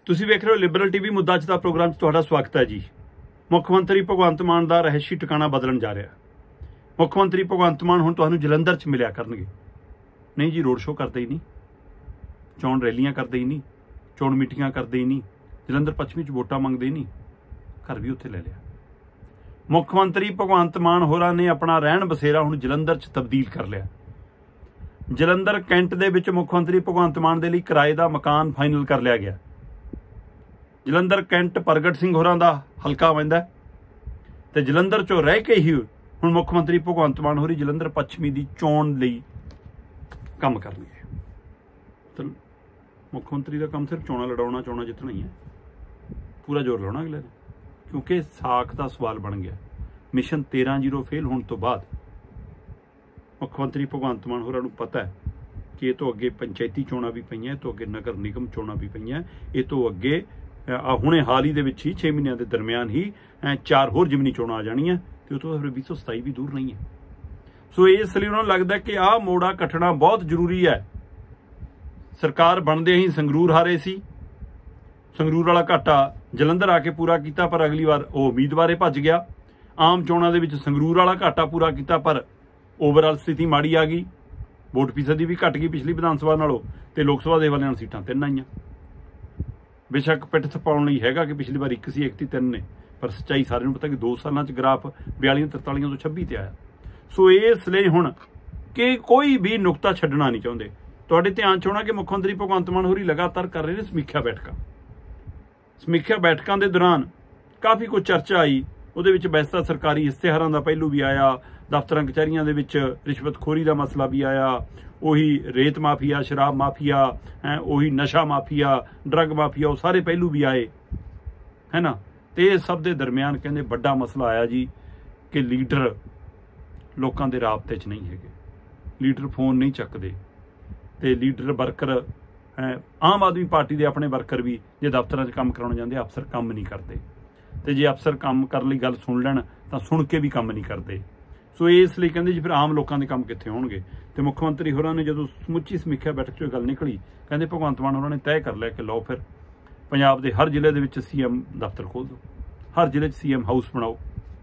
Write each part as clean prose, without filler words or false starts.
ਤੁਸੀਂ ਵੇਖ ਰਹੇ ਹੋ ਲਿਬਰਲ ਟੀਵੀ ਮੁੱਦਾ ਅੱਜ ਦਾ ਪ੍ਰੋਗਰਾਮ 'ਚ ਤੁਹਾਡਾ ਸਵਾਗਤ ਹੈ ਜੀ। ਮੁੱਖ ਮੰਤਰੀ ਭਗਵੰਤ ਮਾਨ ਦਾ ਰਹਿਸ਼ੀ ਟਿਕਾਣਾ ਬਦਲਣ ਜਾ ਰਿਹਾ। ਮੁੱਖ ਮੰਤਰੀ ਭਗਵੰਤ ਮਾਨ ਹੁਣ ਤੁਹਾਨੂੰ ਜਲੰਧਰ 'ਚ ਮਿਲਿਆ ਕਰਨਗੇ। ਨਹੀਂ ਜੀ, ਰੋਡ ਸ਼ੋਅ ਕਰਦੇ ਹੀ ਨਹੀਂ, ਚੋਣ ਰੈਲੀਆਂ ਕਰਦੇ ਹੀ ਨਹੀਂ, ਚੋਣ ਮੀਟਿੰਗਾਂ ਕਰਦੇ ਹੀ ਨਹੀਂ, ਜਲੰਧਰ ਪੱਛਮੀ 'ਚ ਵੋਟਾਂ ਮੰਗਦੇ ਹੀ ਨਹੀਂ, ਘਰ ਵੀ ਉੱਥੇ ਲੈ ਲਿਆ। ਮੁੱਖ ਮੰਤਰੀ ਭਗਵੰਤ ਮਾਨ ਹੋਰਾਂ ਨੇ ਆਪਣਾ ਰਹਿਣ ਬਸੇਰਾ ਹੁਣ ਜਲੰਧਰ 'ਚ ਤਬਦੀਲ ਕਰ ਲਿਆ। ਜਲੰਧਰ ਕੈਂਟ ਦੇ ਵਿੱਚ ਮੁੱਖ ਮੰਤਰੀ ਭਗਵੰਤ ਮਾਨ ਦੇ ਲਈ ਕਿਰਾਏ ਦਾ ਮਕਾਨ ਫਾਈਨਲ ਕਰ ਲਿਆ ਗਿਆ। ਜਲੰਧਰ ਕੈਂਟ ਪ੍ਰਗਟ ਸਿੰਘ ਹੋਰਾਂ ਦਾ ਹਲਕਾ ਪੈਂਦਾ ਤੇ ਜਲੰਧਰ 'ਚੋਂ ਰਹਿ ਕੇ ਹੀ ਹੁਣ ਮੁੱਖ ਮੰਤਰੀ ਭਗਵੰਤ ਮਾਨ ਹੋਰੀ ਜਲੰਧਰ ਪੱਛਮੀ ਦੀ ਚੋਣ ਲਈ ਕੰਮ ਕਰਨਗੇ। ਤਾਂ ਮੁੱਖ ਮੰਤਰੀ ਦਾ ਕੰਮ ਸਿਰਫ ਚੋਣਾਂ ਲੜਾਉਣਾ, ਚੋਣਾਂ ਜਿੱਤਣਾ ਹੀ ਹੈ। ਪੂਰਾ ਜ਼ੋਰ ਲਾਉਣਾ ਅਗਲੇ ਨੇ, ਕਿਉਂਕਿ ਸਾਖ ਦਾ ਸਵਾਲ ਬਣ ਗਿਆ। ਮਿਸ਼ਨ 13-0 ਫੇਲ ਹੋਣ ਤੋਂ ਬਾਅਦ ਮੁੱਖ ਮੰਤਰੀ ਭਗਵੰਤ ਮਾਨ ਹੋਰਾਂ ਨੂੰ ਪਤਾ ਹੈ ਕਿ ਇਹ ਤੋਂ ਅੱਗੇ ਪੰਚਾਇਤੀ ਚੋਣਾਂ ਵੀ ਪਈਆਂ, ਇਹ ਤੋਂ ਅੱਗੇ ਨਗਰ ਨਿਗਮ ਚੋਣਾਂ ਵੀ ਪਈਆਂ, ਇਹ ਤੋਂ ਅੱਗੇ ਹੁਣੇ ਹਾਲ ਹੀ ਦੇ ਵਿੱਚ ਹੀ 6 ਮਹੀਨਿਆਂ ਦੇ ਦਰਮਿਆਨ ਹੀ 4 ਹੋਰ ਜ਼ਿਮਨੀ ਚੋਣਾਂ ਆ ਜਾਣੀਆਂ ਤੇ ਉਹ ਤੋਂ ਫਿਰ 2027 ਵੀ ਦੂਰ ਨਹੀਂ ਹੈ। ਸੋ ਇਸ ਲਈ ਉਹਨਾਂ ਨੂੰ ਲੱਗਦਾ ਕਿ ਆਹ ਮੋੜਾ ਕੱਟਣਾ ਬਹੁਤ ਜ਼ਰੂਰੀ ਹੈ। ਸਰਕਾਰ ਬਣਦੇ ਹੀ ਸੰਗਰੂਰ ਹਾਰੇ ਸੀ, ਸੰਗਰੂਰ ਵਾਲਾ ਘਾਟਾ ਜਲੰਧਰ ਆ ਕੇ ਪੂਰਾ ਕੀਤਾ, ਪਰ ਅਗਲੀ ਵਾਰ ਉਹ ਉਮੀਦਵਾਰੇ ਭੱਜ ਗਿਆ। ਆਮ ਚੋਣਾਂ ਦੇ ਵਿੱਚ ਸੰਗਰੂਰ ਵਾਲਾ ਘਾਟਾ ਪੂਰਾ ਕੀਤਾ, ਪਰ ਓਵਰਆਲ ਸਥਿਤੀ ਮਾੜੀ ਆ ਗਈ। ਵੋਟ ਫੀਸਦੀ ਵੀ ਘਟ ਗਈ ਪਿਛਲੀ ਵਿਧਾਨ ਸਭਾ ਨਾਲੋਂ, ਤੇ ਲੋਕ ਸਭਾ ਦੇ ਵਾਲਿਆਂ ਨੂੰ ਸੀਟਾਂ 3 ਆਈਆਂ। ਬੇਸ਼ੱਕ ਪਿੱਠ ਥਪਾਉਣ ਲਈ ਹੈਗਾ ਕਿ ਪਿਛਲੀ ਵਾਰ 1 ਸੀ, 1 ਤੇ 3 ਨੇ, ਪਰ ਸੱਚਾਈ ਸਾਰਿਆਂ ਨੂੰ ਪਤਾ ਕਿ 2 ਸਾਲਾਂ 'ਚ ਗ੍ਰਾਫ 42, 43 ਤੋਂ 26 ਤੇ ਆਇਆ। ਸੋ ਇਸ ਲਈ ਹੁਣ ਕਿ ਕੋਈ ਵੀ ਨੁਕਤਾ ਛੱਡਣਾ ਨਹੀਂ ਚਾਹੁੰਦੇ। ਤੁਹਾਡੇ ਧਿਆਨ 'ਚ ਹੋਣਾ ਕਿ ਮੁੱਖ ਮੰਤਰੀ ਭਗਵੰਤ ਮਾਨ ਹੋਰੀ ਲਗਾਤਾਰ ਕਰ ਰਹੇ ਨੇ ਸਮੀਖਿਆ ਬੈਠਕਾਂ। ਸਮੀਖਿਆ ਬੈਠਕਾਂ ਦੇ ਦੌਰਾਨ ਕਾਫੀ ਕੁਝ ਚਰਚਾ ਆਈ। ਉਹਦੇ ਵਿੱਚ ਵੈਸੇ ਤਾਂ ਸਰਕਾਰੀ ਇਸ਼ਤਿਹਾਰਾਂ ਦਾ ਪਹਿਲੂ ਵੀ ਆਇਆ, ਦਫ਼ਤਰਾਂ ਕਚਹਿਰੀਆਂ ਦੇ ਵਿੱਚ ਰਿਸ਼ਵਤਖੋਰੀ ਦਾ ਮਸਲਾ ਵੀ ਆਇਆ, ਉਹੀ ਰੇਤ ਮਾਫੀਆ, ਸ਼ਰਾਬ ਮਾਫੀਆ, ਉਹੀ ਨਸ਼ਾ ਮਾਫੀਆ, ਡਰੱਗ ਮਾਫੀਆ, ਉਹ ਸਾਰੇ ਪਹਿਲੂ ਵੀ ਆਏ, ਹੈ ਨਾ। ਤੇ ਇਹ ਸਭ ਦੇ ਦਰਮਿਆਨ ਕਹਿੰਦੇ ਵੱਡਾ ਮਸਲਾ ਆਇਆ ਜੀ ਕਿ ਲੀਡਰ ਲੋਕਾਂ ਦੇ ਰਾਬਤੇ 'ਚ ਨਹੀਂ ਹੈਗੇ, ਲੀਡਰ ਫੋਨ ਨਹੀਂ ਚੱਕਦੇ, ਤੇ leader worker Aam Aadmi Party ਦੇ ਆਪਣੇ ਵਰਕਰ ਵੀ ਜੇ ਦਫ਼ਤਰਾਂ 'ਚ ਕੰਮ ਕਰਾਉਣ ਜਾਂਦੇ, ਅਫਸਰ ਕੰਮ ਨਹੀਂ ਕਰਦੇ, ਤੇ ਜੇ ਅਫਸਰ ਕੰਮ ਕਰਨ ਲਈ ਗੱਲ ਸੁਣ ਲੈਣ ਤਾਂ ਸੁਣ ਕੇ ਵੀ ਕੰਮ ਨਹੀਂ ਕਰਦੇ। ਸੋ ਇਸ ਲਈ ਕਹਿੰਦੇ ਜੀ ਫਿਰ ਆਮ ਲੋਕਾਂ ਦੇ ਕੰਮ ਕਿੱਥੇ ਹੋਣਗੇ। ਤੇ ਮੁੱਖ ਮੰਤਰੀ ਹੋਰਾਂ ਨੇ ਜਦੋਂ ਸਮੁੱਚੀ ਸਮੀਖਿਆ ਬੈਠਕ 'ਚੋਂ ਗੱਲ ਨਿਕਲੀ, ਕਹਿੰਦੇ ਭਗਵੰਤ ਮਾਨ ਹੋਰਾਂ ਨੇ ਤੈਅ ਕਰ ਲਿਆ ਕਿ ਲਓ ਫਿਰ ਪੰਜਾਬ ਦੇ ਹਰ ਜ਼ਿਲ੍ਹੇ ਦੇ ਵਿੱਚ CM ਦਫ਼ਤਰ ਖੋਲ੍ਹ ਦਿਓ, ਹਰ ਜ਼ਿਲ੍ਹੇ 'ਚ CM ਹਾਊਸ ਬਣਾਓ,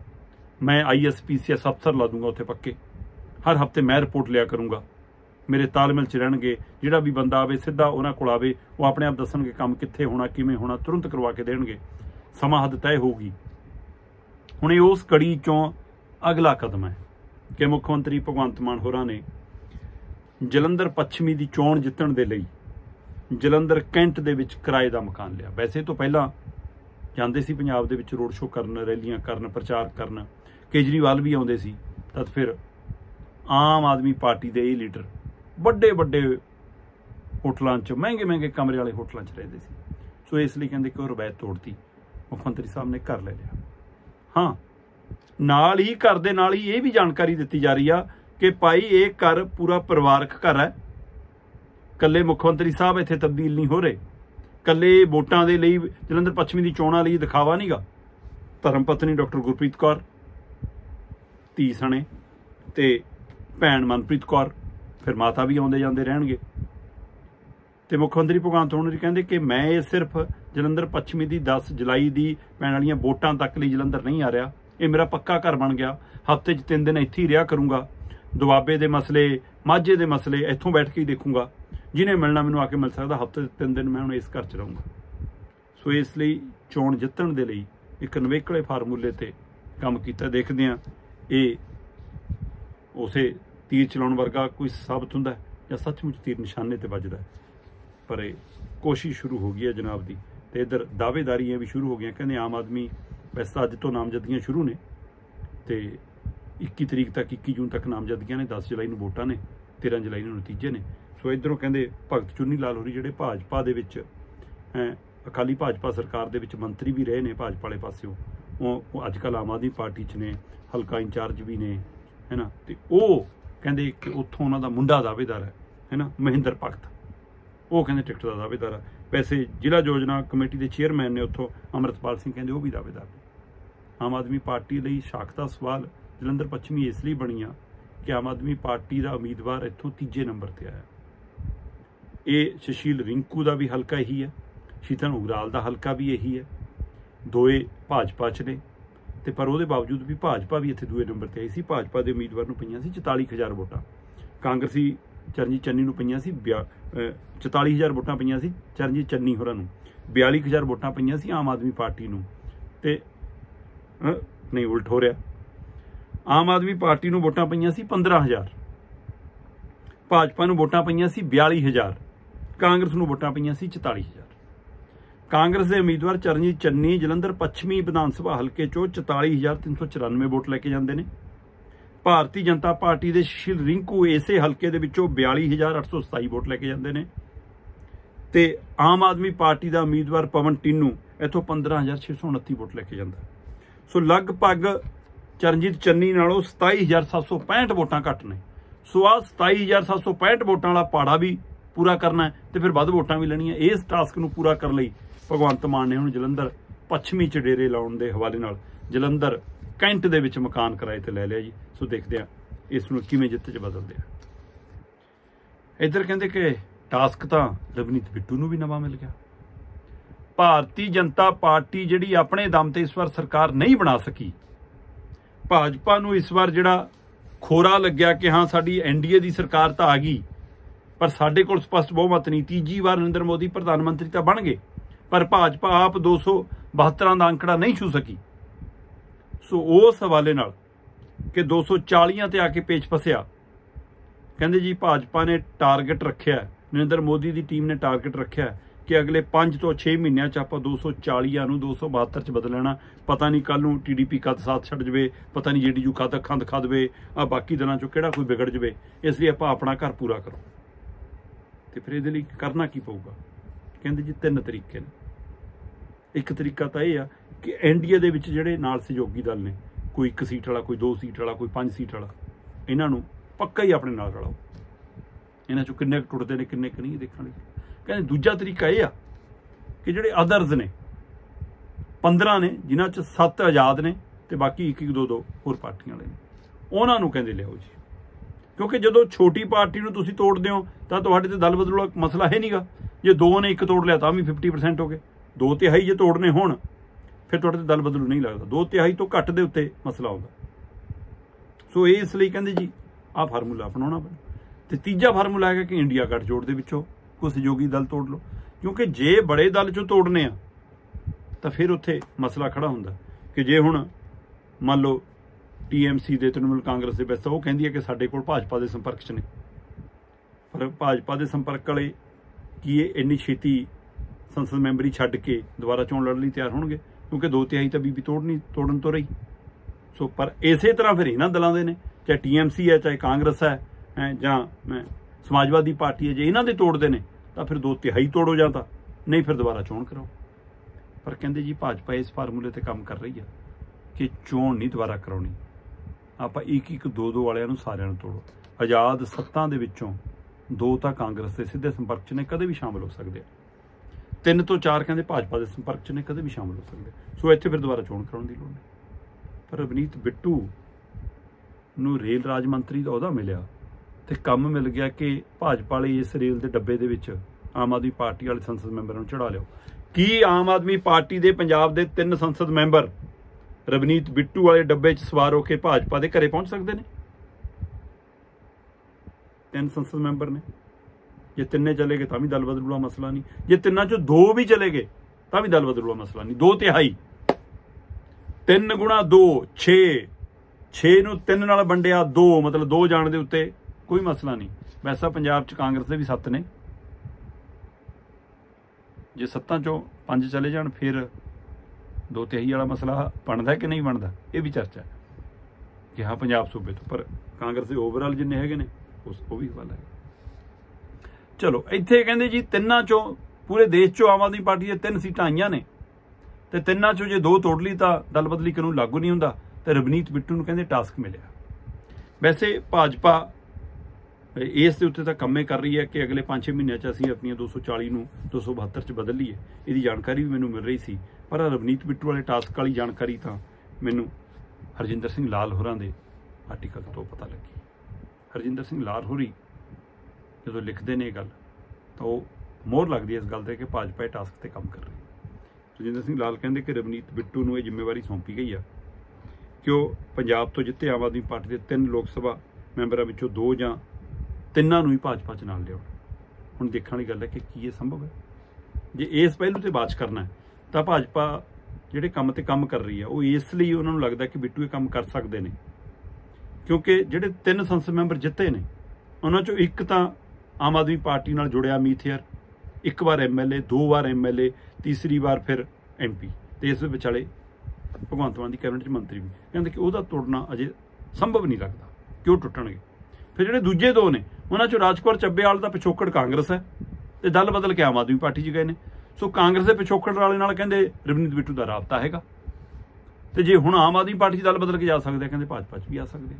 ਮੈਂ ISPCS ਅਫਸਰ ਲਾ ਦੂੰਗਾ ਉੱਥੇ ਪੱਕੇ, ਹਰ ਹਫ਼ਤੇ ਮੈਂ ਰਿਪੋਰਟ ਲਿਆ ਕਰੂੰਗਾ, ਮੇਰੇ ਤਾਲਮੇਲ 'ਚ ਰਹਿਣਗੇ। ਜਿਹੜਾ ਵੀ ਬੰਦਾ ਆਵੇ ਸਿੱਧਾ ਉਹਨਾਂ ਕੋਲ ਆਵੇ, ਉਹ ਆਪਣੇ ਆਪ ਦੱਸਣਗੇ ਕੰਮ ਕਿੱਥੇ ਹੋਣਾ, ਕਿਵੇਂ ਹੋਣਾ, ਤੁਰੰਤ ਕਰਵਾ ਕੇ ਦੇਣਗੇ। ਸਮਾਂ ਹੱਦ ਤੈਅ ਹੋਊਗੀ। ਹੁਣ ਇਹ ਉਸ ਕੜੀ 'ਚੋਂ ਅਗਲਾ ਕਦਮ ਹੈ ਕਿ ਮੁੱਖ ਮੰਤਰੀ ਭਗਵੰਤ ਮਾਨ ਹੋਰਾਂ ਨੇ ਜਲੰਧਰ ਪੱਛਮੀ ਦੀ ਚੋਣ ਜਿੱਤਣ ਦੇ ਲਈ ਜਲੰਧਰ ਕੈਂਟ ਦੇ ਵਿੱਚ ਕਿਰਾਏ ਦਾ ਮਕਾਨ ਲਿਆ। ਵੈਸੇ ਤੋਂ ਪਹਿਲਾਂ ਜਾਂਦੇ ਸੀ ਪੰਜਾਬ ਦੇ ਵਿੱਚ ਰੋਡ ਸ਼ੋਅ ਕਰਨ, ਰੈਲੀਆਂ ਕਰਨ, ਪ੍ਰਚਾਰ ਕਰਨ, ਕੇਜਰੀਵਾਲ ਵੀ ਆਉਂਦੇ ਸੀ। ਤਦ ਫਿਰ ਆਮ ਆਦਮੀ ਪਾਰਟੀ ਦੇ ਇਹ ਲੀਡਰ ਵੱਡੇ ਵੱਡੇ ਹੋਟਲਾਂ 'ਚ, ਮਹਿੰਗੇ ਮਹਿੰਗੇ ਕਮਰੇ ਵਾਲੇ ਹੋਟਲਾਂ 'ਚ ਰਹਿੰਦੇ ਸੀ। ਸੋ ਇਸ ਲਈ ਕਹਿੰਦੇ ਕਿ ਉਹ ਰਵਾਇਤ ਤੋੜਤੀ, ਮੁੱਖ ਮੰਤਰੀ ਸਾਹਿਬ ਨੇ ਘਰ ਲੈ ਲਿਆ। ਹਾਂ, ਨਾਲ ਹੀ ਘਰ ਦੇ ਨਾਲ ਹੀ ਇਹ ਵੀ ਜਾਣਕਾਰੀ ਦਿੱਤੀ ਜਾ ਰਹੀ ਆ ਕਿ ਭਾਈ ਇਹ ਘਰ ਪੂਰਾ ਪਰਿਵਾਰਕ ਘਰ ਹੈ, ਕੱਲੇ ਮੁੱਖ ਮੰਤਰੀ ਸਾਹਿਬ ਇੱਥੇ ਤਬਦੀਲ ਨਹੀਂ ਹੋ ਰਹੇ, ਕੱਲੇ ਵੋਟਾਂ ਦੇ ਲਈ ਜਲੰਧਰ ਪੱਛਮੀ ਦੀ ਚੋਣਾਂ ਲਈ ਦਿਖਾਵਾ ਨਹੀਂਗਾ। ਧਰਮ ਪਤਨੀ ਡਾਕਟਰ ਗੁਰਪ੍ਰੀਤ ਕੌਰ, ਧੀ ਸਣੇ ਤੇ ਭੈਣ ਮਨਪ੍ਰੀਤ ਕੌਰ, ਫਿਰ ਮਾਤਾ ਵੀ ਆਉਂਦੇ ਜਾਂਦੇ ਰਹਿਣਗੇ। ਤੇ ਮੁੱਖ ਮੰਤਰੀ ਭਗਵੰਤ ਮਾਨ ਕਹਿੰਦੇ ਕਿ ਮੈਂ ਇਹ ਸਿਰਫ ਜਲੰਧਰ ਪੱਛਮੀ ਦੀ 10 ਜੁਲਾਈ ਦੀ ਪੈਣ ਵਾਲੀਆਂ ਵੋਟਾਂ ਤੱਕ ਲਈ ਜਲੰਧਰ ਨਹੀਂ ਆ ਰਿਹਾ, ਇਹ ਮੇਰਾ ਪੱਕਾ ਘਰ ਬਣ ਗਿਆ। ਹਫ਼ਤੇ 'ਚ 3 ਦਿਨ ਇੱਥੇ ਹੀ ਰਿਹਾ ਕਰੂੰਗਾ। ਦੁਆਬੇ ਦੇ ਮਸਲੇ, ਮਾਝੇ ਦੇ ਮਸਲੇ ਇੱਥੋਂ ਬੈਠ ਕੇ ਹੀ ਦੇਖੂੰਗਾ। ਜਿਹਨੇ ਮਿਲਣਾ ਮੈਨੂੰ ਆ ਕੇ ਮਿਲ ਸਕਦਾ। ਹਫ਼ਤੇ 'ਚ 3 ਦਿਨ ਮੈਂ ਹੁਣ ਇਸ ਘਰ 'ਚ ਰਹੂੰਗਾ। ਸੋ ਇਸ ਲਈ ਚੋਣ ਜਿੱਤਣ ਦੇ ਲਈ ਇੱਕ ਨਵੇਕਲੇ ਫਾਰਮੂਲੇ 'ਤੇ ਕੰਮ ਕੀਤਾ। ਦੇਖਦੇ ਹਾਂ ਇਹ ਉਸੇ ਤੀਰ ਚਲਾਉਣ ਵਰਗਾ ਕੋਈ ਸਾਬਤ ਹੁੰਦਾ ਜਾਂ ਸੱਚਮੁੱਚ ਤੀਰ ਨਿਸ਼ਾਨੇ 'ਤੇ ਵੱਜਦਾ। ਪਰ ਇਹ ਕੋਸ਼ਿਸ਼ ਸ਼ੁਰੂ ਹੋ ਗਈ ਹੈ ਜਨਾਬ ਦੀ। ਤੇ ਇੱਧਰ ਦਾਅਵੇਦਾਰੀਆਂ ਵੀ ਸ਼ੁਰੂ ਹੋ ਗਈਆਂ। ਕਹਿੰਦੇ ਆਮ ਆਦਮੀ ਵੈਸੇ ਤਾਂ ਅੱਜ ਤੋਂ ਨਾਮਜ਼ਦਗੀਆਂ ਸ਼ੁਰੂ ਨੇ ਤੇ 21 ਤਰੀਕ ਤੱਕ, 21 ਜੂਨ ਤੱਕ ਨਾਮਜ਼ਦਗੀਆਂ ਨੇ, 10 ਜੁਲਾਈ ਨੂੰ ਵੋਟਾਂ ਨੇ, 13 ਜੁਲਾਈ ਨੂੰ ਨਤੀਜੇ ਨੇ। ਸੋ ਇੱਧਰੋਂ ਕਹਿੰਦੇ ਭਗਤ ਚੁੰਨੀ ਲਾਲ ਹੋਰੀ ਜਿਹੜੇ ਭਾਜਪਾ ਦੇ ਵਿੱਚ ਅਕਾਲੀ ਭਾਜਪਾ ਸਰਕਾਰ ਦੇ ਵਿੱਚ ਮੰਤਰੀ ਵੀ ਰਹੇ ਨੇ ਭਾਜਪਾ ਵਾਲੇ ਪਾਸਿਓਂ, ਉਹ ਅੱਜ ਕੱਲ੍ਹ ਆਮ ਆਦਮੀ ਪਾਰਟੀ 'ਚ ਨੇ, ਹਲਕਾ ਇੰਚਾਰਜ ਵੀ ਨੇ, ਹੈ ਨਾ। ਤੇ ਉਹ ਕਹਿੰਦੇ ਕਿ ਉੱਥੋਂ ਉਹਨਾਂ ਦਾ ਮੁੰਡਾ ਦਾਅਵੇਦਾਰ ਹੈ ਨਾ, ਮਹਿੰਦਰ ਭਗਤ, ਉਹ ਕਹਿੰਦੇ ਟਿਕਟ ਦਾ ਦਾਅਵੇਦਾਰ ਹੈ। ਵੈਸੇ ਜ਼ਿਲ੍ਹਾ ਯੋਜਨਾ ਕਮੇਟੀ ਦੇ ਚੇਅਰਮੈਨ ਨੇ ਉੱਥੋਂ ਅੰਮ੍ਰਿਤਪਾਲ ਸਿੰਘ, ਕਹਿੰਦੇ ਉਹ ਵੀ ਦਾਅਵੇਦਾਰ ਨੇ। ਆਮ ਆਦਮੀ ਪਾਰਟੀ ਲਈ ਸ਼ੱਕ ਦਾ ਸਵਾਲ ਜਲੰਧਰ ਪੱਛਮੀ ਇਸ ਲਈ ਬਣੀ ਆ ਕਿ ਆਮ ਆਦਮੀ ਪਾਰਟੀ ਦਾ ਉਮੀਦਵਾਰ ਇੱਥੋਂ 3ਜੇ ਨੰਬਰ 'ਤੇ ਆਇਆ। ਇਹ ਸੁਸ਼ੀਲ ਰਿੰਕੂ ਦਾ ਵੀ ਹਲਕਾ ਇਹੀ ਹੈ, शीतल उगराल का हलका भी यही है, दोए भाजपा च ने, तो पर उसके बावजूद भी भाजपा भी इत्थे दूए नंबर पर आई सी। भाजपा के उम्मीदवार नूं पईआं सी 44,000 वोटां, कांग्रसी चरणजीत चन्नी नूं पईआं सी 44,000 वोटां पईआं सी चरणजीत चन्नी होरां नूं, 42,000 वोटां पईआं सी आम आदमी पार्टी नूं, ते नहीं उल्ट हो रहा। आम आदमी पार्टी नूं वोटां पईआं सी 15,000, भाजपा नूं वोटां पईआं सी 42,000, कांग्रेस नूं वोटां पईआं सी 44,000। कांग्रेस के उम्मीदवार चरणजीत चन्नी जलंधर पश्चिमी विधान सभा हल्के चों 44,394 वोट लैके जांदे ने। भारतीय जनता पार्टी के सुशील रिंकू इसे हल्के दे विचों 42,827 वोट लैके जांदे ने, ते आम आदमी पार्टी का उम्मीदवार पवन टिन्नू इथों 15,629 वोट लैके जांदा। सो लगभग चरणजीत चन्नी नालों 27,765 वोटां घट ने। सो आ 27,765 वोटां वाला पाड़ा भी पूरा करना है, तो फिर वध वोटां भी लैणियां। इस टास्क नूं पूरा करने लई भगवंत मान ने हुण जलंधर पश्चिमी च डेरे लाउण दे हवाले नाल जलंधर कैंट दे विच मकान किराए ते लै लिया जी। सो देखदे आ इस नूं किवें जिੱਤ च बदलदे आ। इधर कहंदे कि टास्क तां रवनीत बिट्टू नूं भी नवां मिल गया। भारतीय जनता पार्टी जिहड़ी अपने दम ते इस बार सरकार नहीं बना सकी, भाजपा नूं इस बार जिहड़ा खोरा लग्या कि हाँ साडी एनडीए दी सरकार तां आ गई, पर साडे कोल स्पष्ट बहुमत नहीं। तीजी बार नरेंद्र मोदी प्रधानमंत्री तां बन गए, पर भाजपा आप 272 का अंकड़ा नहीं छू सकी। सो उस हवाले नाल कि 240 ते आके पेच फसिया, कहंदे जी भाजपा ने टारगेट रखिया, नरेंद्र मोदी की टीम ने टारगेट रखिया कि अगले 5 ਤੋਂ 6 ਮਹੀਨਿਆਂ ਚ ਆਪਾਂ 240 ਨੂੰ 272 ਚ बदल लेना। पता नहीं कल ਨੂੰ टीडीपी कद साथ छड़ जाए, पता नहीं जेडीयू कद अखां दिखा देवे, आ बाकी दलों चों किहड़ा कोई बिगड़ जाए। इसलिए आप अपना घर पूरा करो। तो फिर ये लिए करना की पऊगा? कहते जी 3 तरीके ने। एक तरीका तो यह आ कि एनडीए दे विच जिहड़े नाल सहयोगी दल ने, कोई 1 सीट वाला, कोई 2 सीट वाला, कोई 5 सीट वाला, इन्हां नूं पक्का ही अपने नाल रलाओ। इन्हां चों किन्ने टुटदे ने किन्ने नहीं देखण लई। कहते दूजा तरीका यह आ कि जिहड़े अदर्स ने 15 ने, जिन्हां च 7 आज़ाद ने ते बाकी 1-1 2-2 होर पार्टियां वाले ने, उन्हां नूं कहंदे लिआओ जी। क्योंकि जो छोटी पार्टी नूं तुसीं तोड़दे हो तां तुहाडे ते दल बदलू वाला मसला है नहींगा। जे 2 ने 1 तोड़ लिया तां भी 50% हो गए। 2/3 जे तोड़ने होण फिर तुहाडे ते दल बदलू नहीं लगदा। 2/3 तो घट दे उत्ते मसला आउंदा। सो इसलिए कहंदे जी आ फार्मूला अपनाउणा पैਣਾ। ते तीजा फार्मूला है कि इंडिया गठजोड़ दे विचों कोई सहयोगी दल तोड़ लो। क्योंकि जे बड़े दल चों तोड़ने आ तो फिर उत्थे मसला खड़ा हुंदा कि जे हुण मान लो टीएमसी दे तृणमूल कांग्रेस दे वैसे वो कहंदी है कि साडे कोल भाजपा दे संपर्क च ने, पर भाजपा दे संपर्क वाले की इन्नी छेती संसद मैंबरी छड्ड के दोबारा चोण लड़न लई तैयार होणगे? क्योंकि 2/3 तो बीबी तोड़न तो रही। सो पर इसे तरह फिर इन्हां दलां दे ने, चाहे टीएमसी है, चाहे कांग्रेस है, जां समाजवादी पार्टी है, जे इन्हां दे तोड़दे ने तो फिर 2/3 तोड़ो जाता, नहीं फिर दोबारा चोण कराओ। पर कहंदे जी भाजपा इस फार्मूले ते काम कर रही है कि चोण नहीं दोबारा कराउणी, आप 1-1 2-2 वालिਆਂ ਨੂੰ ਸਾਰਿਆਂ ਨੂੰ ਤੋੜੋ। आज़ाद सत्तां ਦੇ ਵਿੱਚੋਂ 2 ਤਾਂ ਕਾਂਗਰਸ ਦੇ ਸਿੱਧੇ ਸੰਪਰਕ 'ਚ ਨੇ, ਕਦੇ ਵੀ ਸ਼ਾਮਲ ਹੋ ਸਕਦੇ ਆ। 3 ਤੋਂ 4 ਕਹਿੰਦੇ ਭਾਜਪਾ ਦੇ ਸੰਪਰਕ 'ਚ ਨੇ, ਕਦੇ ਵੀ ਸ਼ਾਮਲ ਹੋ ਸਕਦੇ। ਸੋ ਇੱਥੇ ਫਿਰ ਦੁਬਾਰਾ ਚੋਣ ਕਰਾਉਣ ਦੀ ਲੋੜ ਨਹੀਂ। ਪਰ ਰਵਨੀਤ ਬਿੱਟੂ ਨੂੰ ਰੇਲ ਰਾਜ ਮੰਤਰੀ ਦਾ ਅਹੁਦਾ ਮਿਲਿਆ ਤੇ ਕੰਮ ਮਿਲ ਗਿਆ ਕਿ ਭਾਜਪਾ ਵਾਲੇ ਇਸ ਰੇਲ ਦੇ ਡੱਬੇ ਦੇ ਵਿੱਚ ਆਮ ਆਦਮੀ ਪਾਰਟੀ ਵਾਲੇ ਸੰਸਦ ਮੈਂਬਰਾਂ ਨੂੰ ਚੜਾ ਲਿਓ। ਕੀ ਆਮ ਆਦਮੀ ਪਾਰਟੀ ਦੇ ਪੰਜਾਬ ਦੇ 3 ਸੰਸਦ ਮੈਂਬਰ ਰਵਨੀਤ ਬਿੱਟੂ वाले डब्बे च सवार होकर भाजपा के घरे पहुंच सकते हैं? 3 संसद मैंबर ने, जे 3 चले गए तो भी दल बदलू वाला मसला नहीं, जे 3 चों 2 भी चले गए तो भी दल बदलू वाला मसला नहीं। 2/3 3 × 2 6, 6 नूं 3 नाल वंडिया 2, मतलब 2 जाण दे उत्ते कोई मसला नहीं। वैसा पंजाब च कांग्रेस दे भी 7 ने, जे 7 चों 5 चले जाण फिर 2/3 वाला मसला बनता कि नहीं बनता, ये भी चर्चा है कि हाँ पंजाब सूबे तो, पर कांग्रेस के ओवरऑल जिन्ने है ने वो भी हवाला है। चलो इत्थे कहंदे जी 3 चों पूरे देश चों आम आदमी पार्टी 3 सीटां आईयां ने, तो 3 चों जे 2 तोड़ ली तो दल बदली कानून लागू नहीं हुंदा। तो रवनीत बिट्टू नूं कहंदे टास्क मिलिया। वैसे भाजपा इस दे उत्ते तां कम्मे कर रही है कि अगले 5-6 महीनों असीं अपनी 240 नूं 272 च बदल लीए। इसकी जानकारी भी मैनूं मिल रही सी, पर रवनीत बिट्टू वाले टास्क वाली जानकारी तो मैनूं हरजिंदर सिंह लाल होरां दे आर्टिकल तो पता लगी। हरजिंदर सिंह लाल होरी जो लिखते ने गल तो ਮੋਹਰ ਲੱਗਦੀ ਹੈ ਇਸ ਗੱਲ 'ਤੇ ਕਿ ਭਾਜਪਾ ਇਹ ਟਾਸਕ 'ਤੇ ਕੰਮ ਕਰ ਰਹੀ ਹੈ। ਰਜਿੰਦਰ ਸਿੰਘ ਲਾਲ ਕਹਿੰਦੇ ਕਿ ਰਵਨੀਤ ਬਿੱਟੂ ਨੂੰ ਇਹ ਜ਼ਿੰਮੇਵਾਰੀ ਸੌਂਪੀ ਗਈ ਆ ਕਿ ਉਹ ਪੰਜਾਬ ਤੋਂ ਜਿੱਤੇ ਆਮ ਆਦਮੀ ਪਾਰਟੀ ਦੇ 3 ਲੋਕ ਸਭਾ ਮੈਂਬਰਾਂ ਵਿੱਚੋਂ 2 ਜਾਂ 3 ਨੂੰ ਹੀ ਭਾਜਪਾ 'ਚ ਨਾਲ ਲਿਆਉਣ। ਹੁਣ ਦੇਖਣ ਵਾਲੀ ਗੱਲ ਹੈ ਕਿ ਕੀ ਇਹ ਸੰਭਵ ਹੈ। ਜੇ ਇਸ ਪਹਿਲੂ 'ਤੇ ਬਾਤ ਕਰਨਾ ਤਾਂ ਭਾਜਪਾ ਜਿਹੜੇ ਕੰਮ 'ਤੇ ਕੰਮ ਕਰ ਰਹੀ ਆ ਉਹ ਇਸ ਲਈ ਉਹਨਾਂ ਨੂੰ ਲੱਗਦਾ ਕਿ ਬਿੱਟੂ ਇਹ ਕੰਮ ਕਰ ਸਕਦੇ ਨੇ, ਕਿਉਂਕਿ ਜਿਹੜੇ 3 ਸੰਸਦ ਮੈਂਬਰ ਜਿੱਤੇ ਨੇ ਉਹਨਾਂ 'ਚੋਂ ਇੱਕ ਤਾਂ ਆਮ ਆਦਮੀ ਪਾਰਟੀ ਨਾਲ ਜੁੜਿਆ ਮੀਥੇਅਰ, 1 ਵਾਰ MLA, 2 ਵਾਰ MLA, ਤੀਸਰੀ ਵਾਰ ਫਿਰ MP, ਤੇ ਇਸ ਵਿਚਾਲੇ ਭਗਵੰਤ ਮਾਨ ਦੀ ਕੈਬਨਿਟ 'ਚ ਮੰਤਰੀ ਵੀ। ਕਹਿੰਦੇ ਕਿ ਉਹਦਾ ਤੋੜਨਾ ਅਜੇ ਸੰਭਵ ਨਹੀਂ ਲੱਗਦਾ ਕਿ ਉਹ ਟੁੱਟਣਗੇ। ਫਿਰ ਜਿਹੜੇ ਦੂਜੇ 2 ਨੇ ਉਹਨਾਂ 'ਚੋਂ ਰਾਜਕੁਮਾਰ ਚੱਬੇਵਾਲ ਦਾ ਪਿਛੋਕੜ ਕਾਂਗਰਸ ਹੈ ਤੇ ਦਲ ਬਦਲ ਕੇ ਆਮ ਆਦਮੀ ਪਾਰਟੀ 'ਚ ਗਏ ਨੇ। ਸੋ ਕਾਂਗਰਸ ਦੇ ਪਿਛੋਕੜ ਵਾਲੇ ਨਾਲ ਕਹਿੰਦੇ ਰਵਨੀਤ ਬਿੱਟੂ ਦਾ ਰਾਬਤਾ ਹੈਗਾ, ਤੇ ਜੇ ਹੁਣ ਆਮ ਆਦਮੀ ਪਾਰਟੀ 'ਚ ਦਲ ਬਦਲ ਕੇ ਜਾ ਸਕਦੇ ਕਹਿੰਦੇ ਭਾਜਪਾ 'ਚ ਵੀ ਆ ਸਕਦੇ।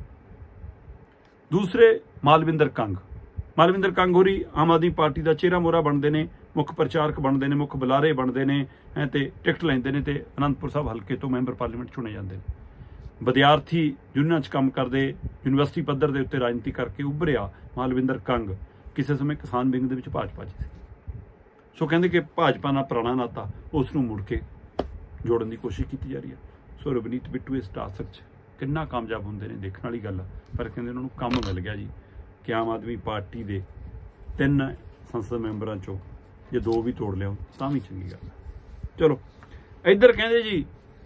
ਦੂਸਰੇ ਮਾਲਵਿੰਦਰ ਕੰਗ ਹੋਰੀ ਆਮ ਆਦਮੀ ਪਾਰਟੀ ਦਾ ਚਿਹਰਾ ਮੋਹਰਾ ਬਣਦੇ ਨੇ, ਮੁੱਖ ਪ੍ਰਚਾਰਕ ਬਣਦੇ ਨੇ, ਮੁੱਖ ਬੁਲਾਰੇ ਬਣਦੇ ਨੇ ਤੇ ਟਿਕਟ ਲੈਂਦੇ ਨੇ ਤੇ ਅਨੰਦਪੁਰ ਸਾਹਿਬ ਹਲਕੇ ਤੋਂ ਮੈਂਬਰ ਪਾਰਲੀਮੈਂਟ ਚੁਣੇ ਜਾਂਦੇ ਨੇ। ਵਿਦਿਆਰਥੀ ਯੂਨੀਅਨਾਂ 'ਚ ਕੰਮ ਕਰਦੇ, ਯੂਨੀਵਰਸਿਟੀ ਪੱਧਰ ਦੇ ਉੱਤੇ ਰਾਜਨੀਤੀ ਕਰਕੇ ਉੱਭਰਿਆ ਮਾਲਵਿੰਦਰ ਕੰਗ ਕਿਸੇ ਸਮੇਂ ਕਿਸਾਨ ਵਿੰਗ ਦੇ ਵਿੱਚ ਭਾਜਪਾ 'ਚ ਸੀ। ਸੋ ਕਹਿੰਦੇ ਕਿ ਭਾਜਪਾ ਨਾਲ ਪੁਰਾਣਾ ਨਾਤਾ ਉਸ ਨੂੰ ਮੁੜ ਕੇ ਜੋੜਨ ਦੀ ਕੋਸ਼ਿਸ਼ ਕੀਤੀ ਜਾ ਰਹੀ ਹੈ। ਸੋ ਰਵਨੀਤ ਬਿੱਟੂ ਇਸ ਟਾਸਕ 'ਚ ਕਿੰਨਾ ਕਾਮਯਾਬ ਹੁੰਦੇ ਨੇ ਦੇਖਣ ਵਾਲੀ ਗੱਲ, ਪਰ ਕਹਿੰਦੇ ਉਹਨਾਂ ਨੂੰ ਕੰਮ ਮਿਲ ਗਿਆ ਜੀ ਕਿ ਆਮ ਆਦਮੀ ਪਾਰਟੀ ਦੇ 3 ਸੰਸਦ ਮੈਂਬਰਾਂ 'ਚੋਂ ਜੇ 2 ਵੀ ਤੋੜ ਲਿਆਓ ਤਾਂ ਵੀ ਚੰਗੀ ਗੱਲ ਹੈ। ਚਲੋ ਇੱਧਰ ਕਹਿੰਦੇ ਜੀ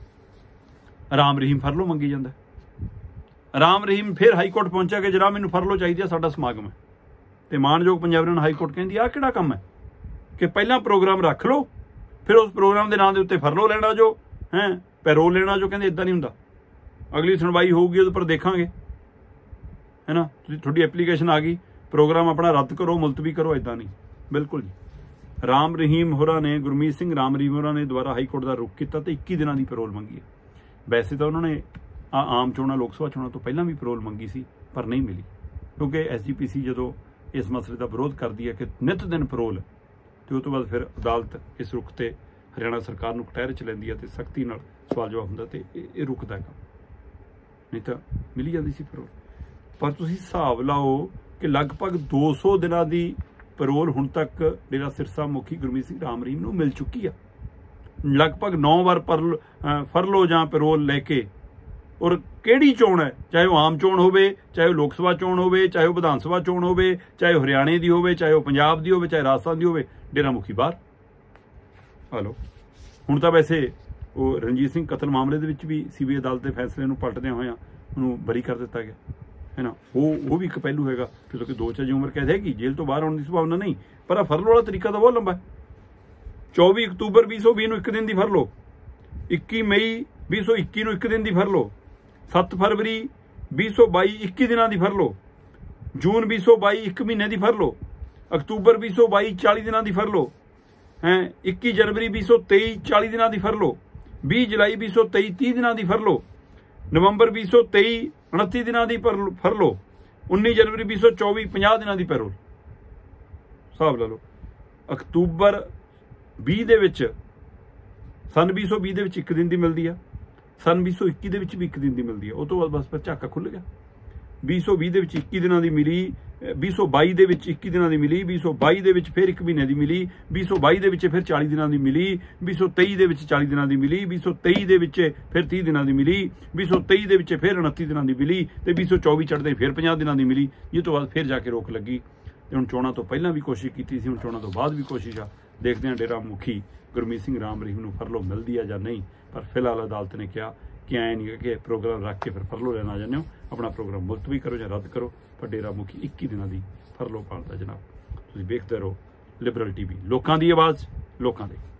ਰਾਮ ਰਹੀਮ ਫਰਲੋ ਮੰਗੀ ਜਾਂਦਾ। ਰਾਮ ਰਹੀਮ ਫਿਰ ਹਾਈਕੋਰਟ ਪਹੁੰਚਿਆ ਕਿ ਜਨਾਬ ਮੈਨੂੰ ਫਰਲੋ ਚਾਹੀਦੀ ਹੈ, ਸਾਡਾ ਸਮਾਗਮ ਹੈ। ਤੇ ਮਾਣਯੋਗ ਪੰਜਾਬ ਨੂੰ ਹਾਈਕੋਰਟ ਕਹਿੰਦੀ ਆਹ ਕਿਹੜਾ ਕੰਮ ਹੈ ਕਿ ਪਹਿਲਾਂ ਪ੍ਰੋਗਰਾਮ ਰੱਖ ਲਓ, ਫਿਰ ਉਸ ਪ੍ਰੋਗਰਾਮ ਦੇ ਨਾਂ ਦੇ ਉੱਤੇ ਫਰਲੋ ਲੈਣਾ ਜੋ ਪੈਰੋਲ ਲੈਣਾ ਜੋ। ਕਹਿੰਦੇ ਇਦਾਂ ਨਹੀਂ ਹੁੰਦਾ, ਅਗਲੀ ਸੁਣਵਾਈ ਹੋਊਗੀ ਉਹਦੇ ਪਰ ਦੇਖਾਂਗੇ, ਹੈ ਨਾ। ਤੁਸੀਂ ਤੁਹਾਡੀ ਐਪਲੀਕੇਸ਼ਨ ਆ ਗਈ, ਪ੍ਰੋਗਰਾਮ ਆਪਣਾ ਰੱਦ ਕਰੋ, ਮੁਲਤਵੀ ਕਰੋ, ਇਦਾਂ ਨਹੀਂ। ਬਿਲਕੁਲ ਜੀ। ਰਾਮ ਰਹੀਮ ਹੋਰਾਂ ਨੇ, ਗੁਰਮੀਤ ਸਿੰਘ ਰਾਮ ਰਹੀਮ ਹੋਰਾਂ ਨੇ ਦੁਬਾਰਾ ਹਾਈਕੋਰਟ ਦਾ ਰੁਖ ਕੀਤਾ ਤੇ 21 ਦਿਨਾਂ ਦੀ ਪੈਰੋਲ ਮੰਗੀ ਹੈ। ਵੈਸੇ ਤਾਂ ਉਹਨਾਂ ਨੇ ਆਮ ਚੋਣਾਂ, ਲੋਕ ਸਭਾ ਚੋਣਾਂ ਤੋਂ ਪਹਿਲਾਂ ਵੀ ਪੈਰੋਲ ਮੰਗੀ ਸੀ, ਪਰ ਨਹੀਂ ਮਿਲੀ, ਕਿਉਂਕਿ SGPC ਜਦੋਂ ਇਸ ਮਸਲੇ ਦਾ ਵਿਰੋਧ ਕਰਦੀ ਹੈ ਕਿ ਨਿਤ ਦਿਨ ਪੈਰੋਲ, ਤੇ ਉਸ ਤੋਂ ਬਾਅਦ ਫਿਰ ਅਦਾਲਤ ਇਸ ਰੁਖ ਤੇ ਹਰਿਆਣਾ ਸਰਕਾਰ ਨੂੰ ਕਟਹਿਰੇ 'ਚ ਲੈਂਦੀ ਹੈ ਤੇ ਸਖਤੀ ਨਾਲ ਸਵਾਲ ਜਵਾਬ ਹੁੰਦਾ ਤੇ ਇਹ ਰੁਕਦਾ ਹੈਗਾ, ਨਹੀਂ ਤਾਂ ਮਿਲੀ ਜਾਂਦੀ ਸੀ ਪੈਰੋਲ। ਪਰ ਤੁਸੀਂ ਹਿਸਾਬ ਲਾਓ ਕਿ ਲਗਭਗ 200 ਦਿਨਾਂ ਦੀ ਪੈਰੋਲ ਹੁਣ ਤੱਕ ਡੇਰਾ ਸਿਰਸਾ ਮੁਖੀ ਗੁਰਮੀਤ ਸਿੰਘ ਰਾਮ ਰਹੀਮ ਨੂੰ ਮਿਲ ਚੁੱਕੀ ਆ। ਲਗਭਗ 9 ਵਾਰ ਫਰਲੋ ਜਾਂ ਪੈਰੋਲ ਲੈ ਕੇ। ਔਰ ਕਿਹੜੀ ਚੋਣ ਹੈ, ਚਾਹੇ ਉਹ ਆਮ ਚੋਣ ਹੋਵੇ, ਚਾਹੇ ਉਹ ਲੋਕ ਸਭਾ ਚੋਣ ਹੋਵੇ, ਚਾਹੇ ਉਹ ਵਿਧਾਨ ਸਭਾ ਚੋਣ ਹੋਵੇ, ਚਾਹੇ ਉਹ ਹਰਿਆਣੇ ਦੀ ਹੋਵੇ, ਚਾਹੇ ਉਹ ਪੰਜਾਬ ਦੀ ਹੋਵੇ, ਚਾਹੇ ਰਾਜਸਥਾਨ ਦੀ ਹੋਵੇ, ਡੇਰਾ ਮੁਖੀ ਬਾਹਰ। ਹਲੋ ਹੁਣ ਤਾਂ ਵੈਸੇ ਉਹ ਰਣਜੀਤ ਸਿੰਘ ਕਤਲ ਮਾਮਲੇ ਦੇ ਵਿੱਚ ਵੀ CBI ਅਦਾਲਤ ਦੇ ਫੈਸਲੇ ਨੂੰ ਪਲਟਦਿਆਂ ਹੋਇਆਂ ਉਹਨੂੰ ਬਰੀ ਕਰ ਦਿੱਤਾ ਗਿਆ, ਹੈ ਨਾ। ਉਹ ਵੀ ਇੱਕ ਪਹਿਲੂ ਹੈਗਾ, ਕਿਉਂਕਿ 2 ਸਾਲ ਦੀ ਉਮਰ ਕੈਦ ਹੈਗੀ, ਜੇਲ੍ਹ ਤੋਂ ਬਾਹਰ ਆਉਣ ਦੀ ਸੰਭਾਵਨਾ ਨਹੀਂ। ਪਰ ਆ ਫਰਲੋ ਵਾਲਾ ਤਰੀਕਾ ਤਾਂ ਬਹੁਤ ਲੰਬਾ ਹੈ। 24 ਅਕਤੂਬਰ 2020 ਨੂੰ 1 ਦਿਨ ਦੀ ਫਰਲੋ, 21 ਮਈ 2021 ਨੂੰ 1 ਦਿਨ ਦੀ ਫਰਲੋ, 7 ਫਰਵਰੀ 2022 21 ਦਿਨਾਂ ਦੀ ਫਰਲੋ, ਜੂਨ 2022 1 ਮਹੀਨੇ ਦੀ ਫਰਲੋ, ਅਕਤੂਬਰ 2022 40 ਦਿਨਾਂ ਦੀ ਫਰਲੋ, 21 ਜਨਵਰੀ 2023 40 ਦਿਨਾਂ ਦੀ ਫਰਲੋ, 20 ਜੁਲਾਈ 2023 30 ਦਿਨਾਂ ਦੀ ਫਰਲੋ, ਨਵੰਬਰ 2023 29 ਦਿਨਾਂ ਦੀ ਫਰਲੋ, 19 ਜਨਵਰੀ 2024 50 ਦਿਨਾਂ ਦੀ ਪੈਰੋਲ। ਹਿਸਾਬ ਲਾ ਲਓ, ਅਕਤੂਬਰ 20 ਦੇ ਵਿੱਚ, ਸਨ 2020 ਦੇ ਵਿੱਚ 1 ਦਿਨ ਦੀ ਮਿਲਦੀ ਆ, ਸਨ 2021 ਦੇ ਵਿੱਚ ਵੀ 1 ਦਿਨ ਦੀ ਮਿਲਦੀ ਆ। ਉਹ ਤੋਂ ਬਾਅਦ ਬਸ ਫਿਰ ਝਾਕਾ ਖੁੱਲ੍ਹ ਗਿਆ। 2020 ਦੇ ਵਿੱਚ 21 ਦਿਨਾਂ ਦੀ ਮਿਲੀ, 2022 ਦੇ ਵਿੱਚ 21 ਦਿਨਾਂ ਦੀ ਮਿਲੀ, 2022 ਦੇ ਵਿੱਚ ਫਿਰ 1 ਮਹੀਨੇ ਦੀ ਮਿਲੀ, 2022 ਦੇ ਵਿੱਚ ਫਿਰ 40 ਦਿਨਾਂ ਦੀ ਮਿਲੀ, 2023 ਦੇ ਵਿੱਚ 40 ਦਿਨਾਂ ਦੀ ਮਿਲੀ, 2023 ਦੇ ਵਿੱਚ ਫਿਰ 30 ਦਿਨਾਂ ਦੀ ਮਿਲੀ, 2023 ਦੇ ਵਿੱਚ ਫਿਰ 29 ਦਿਨਾਂ ਦੀ ਮਿਲੀ, ਤੇ 2024 ਚੜ੍ਹਦੇ ਫਿਰ 50 ਦਿਨਾਂ ਦੀ ਮਿਲੀ। ਇਹ ਤੋਂ ਬਾਅਦ ਫਿਰ ਜਾ ਕੇ ਰੋਕ ਲੱਗੀ। ਤੇ ਹੁਣ ਚੋਣਾਂ ਤੋਂ ਪਹਿਲਾਂ ਵੀ ਕੋਸ਼ਿਸ਼ ਕੀਤੀ ਸੀ, ਹੁਣ ਚੋਣਾਂ ਤੋਂ ਬਾਅਦ ਵੀ ਕੋਸ਼ਿਸ਼ ਆ। ਦੇਖਦੇ ਹਾਂ ਡੇਰਾ ਮੁਖੀ ਗੁਰਮੀਤ ਸਿੰਘ ਰਾਮ ਰਹੀਮ ਨੂੰ ਫਰਲੋ ਮਿਲਦੀ ਆ ਜਾਂ ਨਹੀਂ। ਪਰ ਫਿਲਹਾਲ ਅਦਾਲਤ ਨੇ ਕਿਹਾ ਕਿ ਐਂ ਨਹੀਂ ਕਿ ਪ੍ਰੋਗਰਾਮ ਰੱਖ ਕੇ ਫਿਰ ਫਰਲੋ ਲੈਣ ਆ ਜਾਂਦੇ ਹੋ, ਆਪਣਾ ਪ੍ਰੋਗਰਾਮ ਮੁਲਤਵੀ ਕਰੋ ਜਾਂ ਰੱਦ ਕਰੋ। ਪਰ ਡੇਰਾ ਮੁਖੀ 21 ਦਿਨਾਂ ਦੀ ਫਰਲੋ ਪਾਲਦਾ ਜਨਾਬ। ਤੁਸੀਂ ਵੇਖਦੇ ਰਹੋ ਲਿਬਰਲ TV, ਲੋਕਾਂ ਦੀ ਆਵਾਜ਼, ਲੋਕਾਂ ਦੇ।